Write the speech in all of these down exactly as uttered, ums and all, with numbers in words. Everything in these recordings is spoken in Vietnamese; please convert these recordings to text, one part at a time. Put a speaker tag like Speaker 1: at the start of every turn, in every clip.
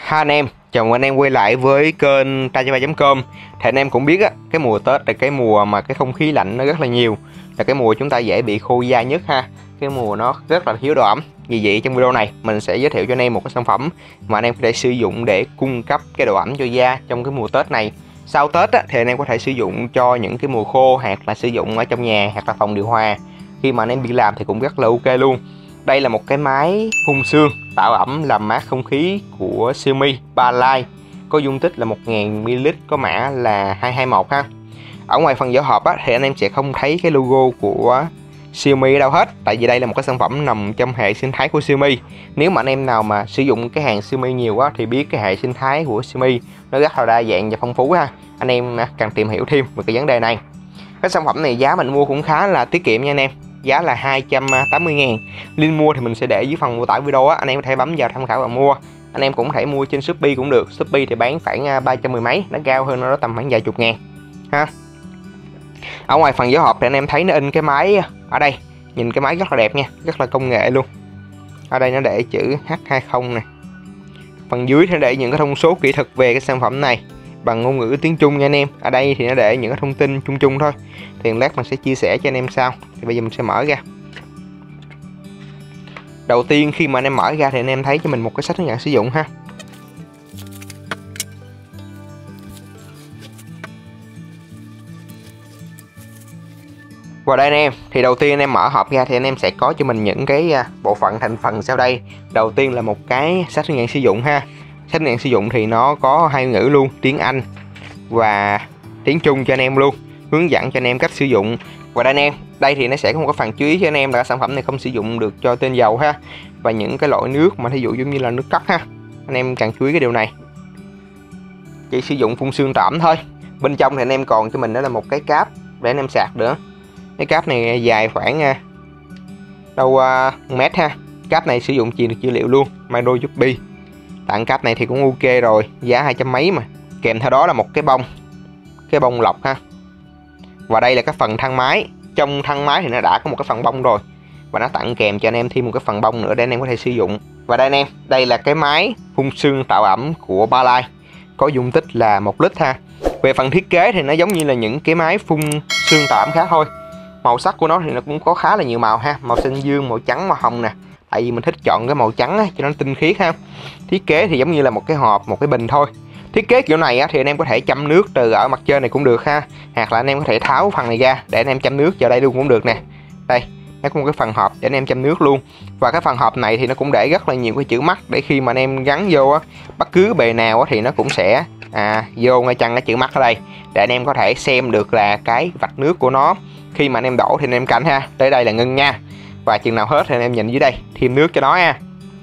Speaker 1: Hai anh em, chào mừng anh em quay lại với kênh Tajava chấm com. Thì anh em cũng biết á, cái mùa Tết là cái mùa mà cái không khí lạnh nó rất là nhiều, là cái mùa chúng ta dễ bị khô da nhất ha. Cái mùa nó rất là thiếu độ ẩm. Vì vậy trong video này mình sẽ giới thiệu cho anh em một cái sản phẩm mà anh em có thể sử dụng để cung cấp cái độ ẩm cho da trong cái mùa Tết này. Sau Tết á, thì anh em có thể sử dụng cho những cái mùa khô, hoặc là sử dụng ở trong nhà hoặc là phòng điều hòa. Khi mà anh em đi làm thì cũng rất là ok luôn. Đây là một cái máy phun sương tạo ẩm làm mát không khí của Xiaomi Balay, có dung tích là một nghìn mi li lít, có mã là hai hai một ha. Ở ngoài phần vỏ hộp á, thì anh em sẽ không thấy cái logo của Xiaomi ở đâu hết, tại vì đây là một cái sản phẩm nằm trong hệ sinh thái của Xiaomi. Nếu mà anh em nào mà sử dụng cái hàng Xiaomi nhiều quá thì biết cái hệ sinh thái của Xiaomi nó rất là đa dạng và phong phú ha. Anh em cần tìm hiểu thêm về cái vấn đề này. Cái sản phẩm này giá mình mua cũng khá là tiết kiệm nha anh em, giá là hai trăm tám mươi ngàn. Link mua thì mình sẽ để dưới phần mô tả video á, anh em có thể bấm vào tham khảo và mua. Anh em cũng có thể mua trên Shopee cũng được. Shopee thì bán khoảng ba trăm mười mấy, nó cao hơn, nó tầm khoảng vài chục ngàn ha. Ở ngoài phần vỏ hộp thì anh em thấy nó in cái máy ở đây, nhìn cái máy rất là đẹp nha, rất là công nghệ luôn. Ở đây nó để chữ H hai mươi này. Phần dưới thì nó để những cái thông số kỹ thuật về cái sản phẩm này bằng ngôn ngữ tiếng Trung nha anh em. Ở đây thì nó để những cái thông tin chung chung thôi, thì lát mình sẽ chia sẻ cho anh em sau. Thì bây giờ mình sẽ mở ra. Đầu tiên khi mà anh em mở ra thì anh em thấy cho mình một cái sách hướng dẫn sử dụng ha. Và đây anh em, thì đầu tiên anh em mở hộp ra thì anh em sẽ có cho mình những cái bộ phận thành phần sau đây. Đầu tiên là một cái sách hướng dẫn sử dụng ha. Sách hướng dẫn sử dụng thì nó có hai ngữ luôn, tiếng Anh và tiếng Trung cho anh em luôn, hướng dẫn cho anh em cách sử dụng. Và đây anh em, đây thì nó sẽ có một cái phần chú ý cho anh em là sản phẩm này không sử dụng được cho tinh dầu ha, và những cái loại nước mà thí dụ giống như là nước cất ha, anh em cần chú ý cái điều này. Chỉ sử dụng phun sương tẩm thôi. Bên trong thì anh em còn cho mình đó là một cái cáp để anh em sạc nữa. Cái cáp này dài khoảng đâu uh, mét ha. Cáp này sử dụng truyền được dữ liệu luôn, micro u ét bê. Tặng cáp này thì cũng ok rồi, giá hai trăm mấy mà. Kèm theo đó là một cái bông, cái bông lọc ha. Và đây là cái phần thân máy. Trong thân máy thì nó đã có một cái phần bông rồi, và nó tặng kèm cho anh em thêm một cái phần bông nữa để anh em có thể sử dụng. Và đây anh em, đây là cái máy phun sương tạo ẩm của Balay, có dung tích là một lít ha. Về phần thiết kế thì nó giống như là những cái máy phun sương tạo ẩm khác thôi. Màu sắc của nó thì nó cũng có khá là nhiều màu ha, màu xanh dương, màu trắng, màu hồng nè. Tại vì mình thích chọn cái màu trắng á, cho nó tinh khiết ha. Thiết kế thì giống như là một cái hộp, một cái bình thôi. Thiết kế kiểu này á, thì anh em có thể chăm nước từ ở mặt trên này cũng được ha, hoặc là anh em có thể tháo phần này ra để anh em chăm nước vào đây luôn cũng được nè. Đây, nó có một cái phần hộp để anh em chăm nước luôn. Và cái phần hộp này thì nó cũng để rất là nhiều cái chữ mắt, để khi mà anh em gắn vô á, bất cứ bề nào á, thì nó cũng sẽ à, vô ngay chân cái chữ mắt ở đây, để anh em có thể xem được là cái vạch nước của nó. Khi mà anh em đổ thì anh em canh ha, tới đây là ngưng nha, và chừng nào hết thì anh em nhìn dưới đây thêm nước cho nó ha.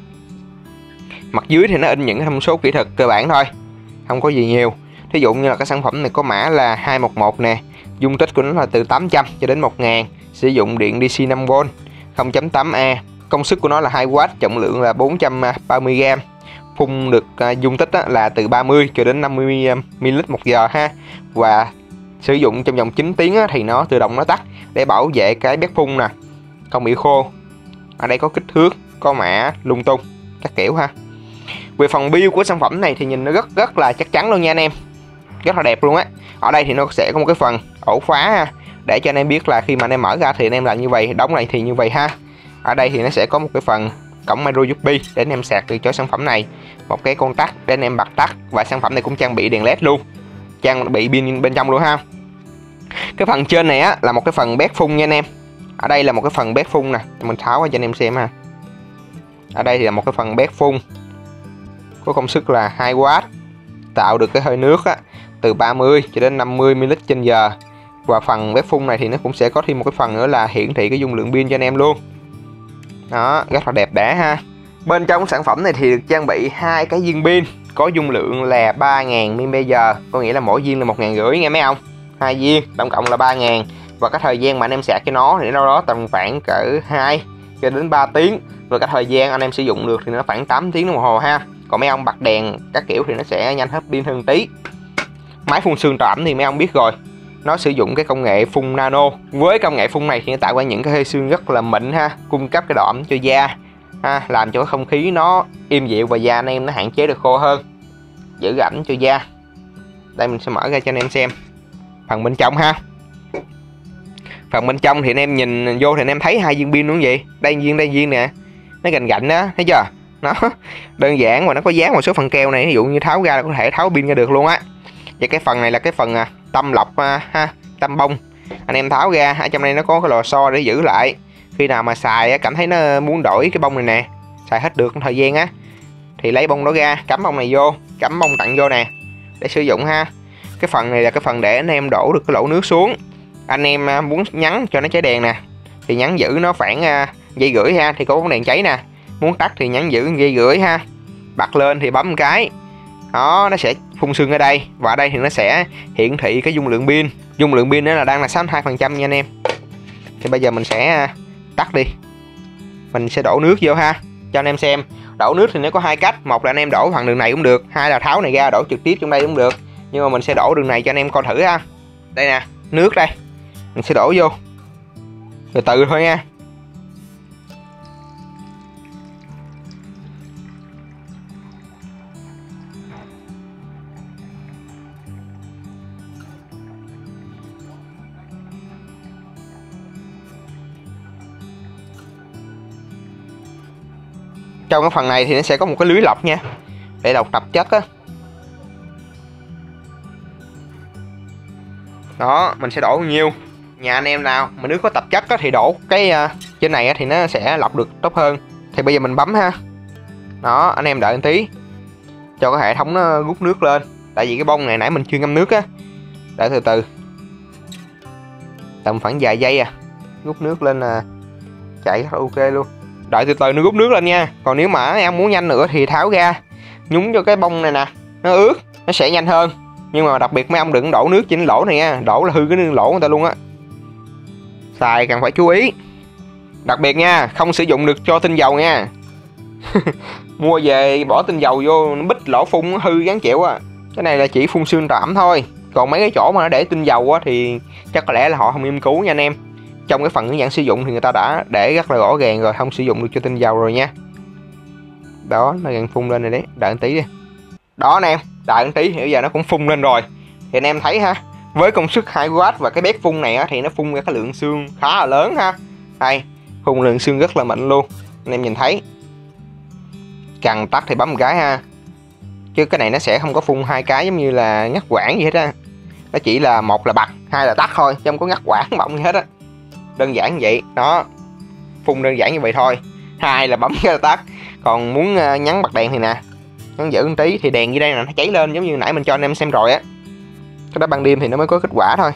Speaker 1: Mặt dưới thì nó in những cái thông số kỹ thuật cơ bản thôi, không có gì nhiều. Thí dụ như là cái sản phẩm này có mã là hai một một nè, dung tích của nó là từ tám trăm cho đến một nghìn, sử dụng điện đê xê năm vôn, không chấm tám A, công suất của nó là hai oát, trọng lượng là bốn trăm ba mươi gam, phun được uh, dung tích là từ ba mươi cho đến năm mươi mi li lít một giờ ha. Và sử dụng trong vòng chín tiếng thì nó tự động nó tắt để bảo vệ cái bét phun nè, không bị khô. Ở đây có kích thước, có mã lung tung các kiểu ha. Về phần build của sản phẩm này thì nhìn nó rất rất là chắc chắn luôn nha anh em, rất là đẹp luôn á. Ở đây thì nó sẽ có một cái phần ổ khóa ha, để cho anh em biết là khi mà anh em mở ra thì anh em làm như vậy, đóng này thì như vậy ha. Ở đây thì nó sẽ có một cái phần cổng micro u ét bê để anh em sạc được cho sản phẩm này, một cái con tắt để anh em bật tắt, và sản phẩm này cũng trang bị đèn led luôn, trang bị pin bên trong luôn ha. Cái phần trên này á là một cái phần bét phun nha anh em. Ở đây là một cái phần bét phun nè, mình tháo ra cho anh em xem ha. Ở đây thì là một cái phần bét phun có công suất là hai oát, tạo được cái hơi nước á, từ ba mươi cho đến năm mươi mi li lít trên giờ. Và phần bếp phun này thì nó cũng sẽ có thêm một cái phần nữa là hiển thị cái dung lượng pin cho anh em luôn. Đó, rất là đẹp đẽ ha. Bên trong sản phẩm này thì được trang bị hai cái viên pin có dung lượng là ba nghìn mi li am pe giờ, có nghĩa là mỗi viên là một nghìn rưỡi nghe mấy ông. Hai viên tổng cộng là ba nghìn, và cái thời gian mà anh em sạc cho nó thì đâu đó tầm khoảng cỡ hai cho đến ba tiếng. Và cái thời gian anh em sử dụng được thì nó khoảng tám tiếng đồng hồ ha. Còn mấy ông bật đèn các kiểu thì nó sẽ nhanh hết pin hơn tí. Máy phun sương tạo ẩm thì mấy ông biết rồi, nó sử dụng cái công nghệ phun nano. Với công nghệ phun này thì nó tạo ra những cái hơi sương rất là mịn ha, cung cấp cái độ ẩm cho da ha, làm cho cái không khí nó êm dịu và da anh em nó hạn chế được khô hơn. giữ ẩm cho da. Đây mình sẽ mở ra cho anh em xem phần bên trong ha. Phần bên trong thì anh em nhìn vô thì anh em thấy hai viên pin luôn vậy. Đây viên đây viên nè, nó gành gạnh đó, thấy chưa? Nó đơn giản mà nó có dán một số phần keo này, ví dụ như tháo ra là có thể tháo pin ra được luôn á. Và cái phần này là cái phần à, tâm lọc à, ha, tâm bông. Anh em tháo ra, ở trong đây nó có cái lò xo để giữ lại. Khi nào mà xài cảm thấy nó muốn đổi cái bông này nè, xài hết được thời gian á, thì lấy bông đó ra, cắm bông này vô, cắm bông tặng vô nè để sử dụng ha. Cái phần này là cái phần để anh em đổ được cái lỗ nước xuống. Anh em muốn nhắn cho nó cháy đèn nè thì nhắn giữ nó khoảng dây rưỡi ha, thì có bóng đèn cháy nè. Muốn tắt thì nhắn giữ dây rưỡi ha, bật lên thì bấm một cái đó, nó sẽ phun sương ở đây. Và ở đây thì nó sẽ hiển thị cái dung lượng pin. Dung lượng pin đó là đang là sáu mươi hai phần trăm nha anh em. Thì bây giờ mình sẽ tắt đi, mình sẽ đổ nước vô ha cho anh em xem. Đổ nước thì nó có hai cách, một là anh em đổ bằng đường này cũng được, hai là tháo này ra đổ trực tiếp trong đây cũng được. Nhưng mà mình sẽ đổ đường này cho anh em coi thử ha. Đây nè, nước đây, mình sẽ đổ vô từ từ thôi nha. Trong cái phần này thì nó sẽ có một cái lưới lọc nha, để lọc tạp chất á. Đó, mình sẽ đổ bao nhiêu. Nhà anh em nào mà nước có tạp chất á, thì đổ cái uh, trên này á, thì nó sẽ lọc được tốt hơn. Thì bây giờ mình bấm ha. Đó, anh em đợi một tí cho cái hệ thống nó rút nước lên. Tại vì cái bông này nãy mình chưa ngâm nước á. Đợi từ từ, tầm khoảng vài giây à, rút nước lên là chạy rất là ok luôn. Đợi từ từ nó rút nước lên nha. Còn nếu mà em muốn nhanh nữa thì tháo ra, nhúng cho cái bông này nè, nó ướt, nó sẽ nhanh hơn. Nhưng mà đặc biệt mấy ông đừng đổ nước trên lỗ này nha, đổ là hư cái lỗ người ta luôn á. Xài cần phải chú ý. Đặc biệt nha, không sử dụng được cho tinh dầu nha. Mua về bỏ tinh dầu vô, nó bít lỗ phun hư gắn chịu á. Cái này là chỉ phun sương tạm thôi. Còn mấy cái chỗ mà nó để tinh dầu á thì chắc có lẽ là họ không nghiên cứu nha anh em. Trong cái phần hướng dẫn sử dụng thì người ta đã để rất là rõ ràng rồi, không sử dụng được cho tinh dầu rồi nha. Đó, nó gần phun lên rồi đấy, đợi một tí đi. Đó anh em, đợi một tí thì bây giờ nó cũng phun lên rồi. Thì anh em thấy ha, với công suất hai oát và cái bếp phun này á, thì nó phun ra cái lượng sương khá là lớn ha. Đây, phun lượng sương rất là mạnh luôn. Anh em nhìn thấy. Cần tắt thì bấm một cái ha. Chứ cái này nó sẽ không có phun hai cái giống như là ngắt quãng gì hết á. Nó chỉ là một là bật, hai là tắt thôi, chứ không có ngắt quãng bọng gì hết á. Đơn giản như vậy, đó. Phun đơn giản như vậy thôi. Hai là bấm cái là tắt. Còn muốn nhắn bật đèn thì nè, nhắn giữ một tí thì đèn dưới đây là nó cháy lên giống như nãy mình cho anh em xem rồi á. Cái đó ban đêm thì nó mới có kết quả thôi.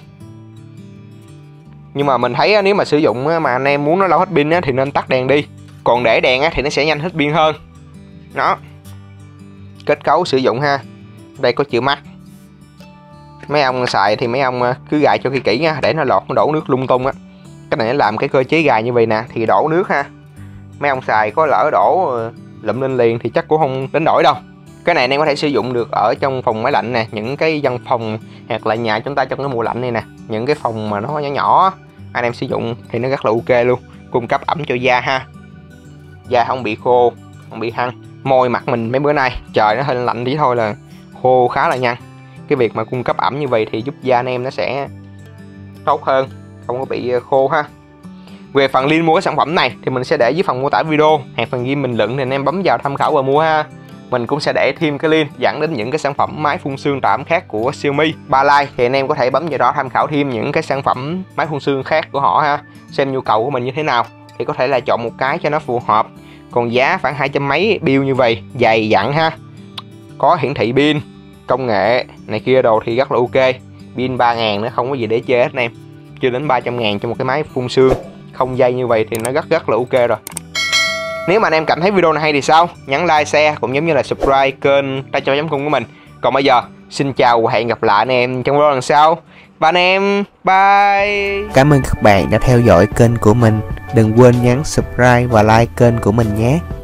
Speaker 1: Nhưng mà mình thấy nếu mà sử dụng mà anh em muốn nó lâu hết pin thì nên tắt đèn đi. Còn để đèn thì nó sẽ nhanh hết pin hơn. Đó. Kết cấu sử dụng ha. Đây có chữ mắt. Mấy ông xài thì mấy ông cứ gài cho kỹ kỹ nha, để nó lọt nó đổ nước lung tung á. Cái này nó làm cái cơ chế gài như vậy nè thì đổ nước ha. Mấy ông xài có lỡ đổ lụm lên liền thì chắc cũng không đến đổi đâu. Cái này anh em có thể sử dụng được ở trong phòng máy lạnh nè, những cái văn phòng hoặc là nhà chúng ta trong cái mùa lạnh này nè, những cái phòng mà nó nhỏ nhỏ anh em sử dụng thì nó rất là ok luôn, cung cấp ẩm cho da ha. Da không bị khô, không bị hăng. Môi mặt mình mấy bữa nay trời nó hơi lạnh tí thôi là khô khá là nhanh. Cái việc mà cung cấp ẩm như vậy thì giúp da anh em nó sẽ tốt hơn, không có bị khô ha. Về phần link mua cái sản phẩm này thì mình sẽ để dưới phần mô tả video, hoặc phần ghi bình luận thì anh em bấm vào tham khảo và mua ha. Mình cũng sẽ để thêm cái link dẫn đến những cái sản phẩm máy phun sương tạm khác của Xiaomi, Baolight, thì anh em có thể bấm vào đó tham khảo thêm những cái sản phẩm máy phun sương khác của họ ha, xem nhu cầu của mình như thế nào thì có thể là chọn một cái cho nó phù hợp. Còn giá khoảng hai trăm mấy bill như vậy, dày dặn ha, có hiển thị pin, công nghệ này kia đồ thì rất là ok. Pin ba ngàn nữa, không có gì để chê hết anh em, chưa đến ba trăm ngàn cho một cái máy phun sương không dây như vậy thì nó rất rất là ok rồi. Nếu mà anh em cảm thấy video này hay thì sao, nhấn like, share cũng giống như là subscribe kênh tay cho chấm cung của mình. Còn bây giờ xin chào và hẹn gặp lại anh em trong video lần sau. Và anh em bye.
Speaker 2: Cảm ơn các bạn đã theo dõi kênh của mình. Đừng quên nhấn subscribe và like kênh của mình nhé.